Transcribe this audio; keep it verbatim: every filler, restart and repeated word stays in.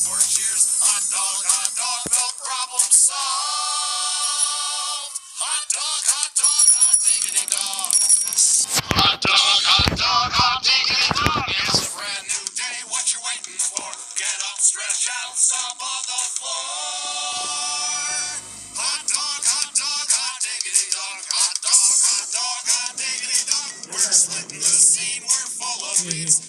four cheers. Hot dog, hot dog, the problem solved. Hot dog, hot dog, hot diggity dog. Hot dog, hot dog, hot diggity dog. It's a brand new day, what you waiting for? Get up, stretch out, stomp on the floor. Hot dog, hot dog, hot diggity dog. Hot dog, hot dog, hot diggity dog. We're splitting the scene, we're full of beats.